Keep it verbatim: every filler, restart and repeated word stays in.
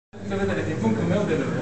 这个这个挺风口没有的了。